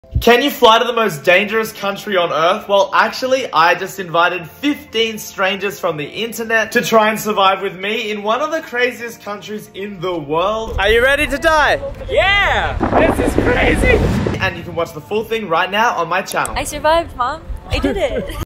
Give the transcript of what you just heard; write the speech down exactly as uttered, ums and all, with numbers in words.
Can you fly to the most dangerous country on earth? Well, actually, I just invited fifteen strangers from the internet to try and survive with me in one of the craziest countries in the world. Are you ready to die? Yeah! This is crazy! And you can watch the full thing right now on my channel. I survived, Mom. I did it.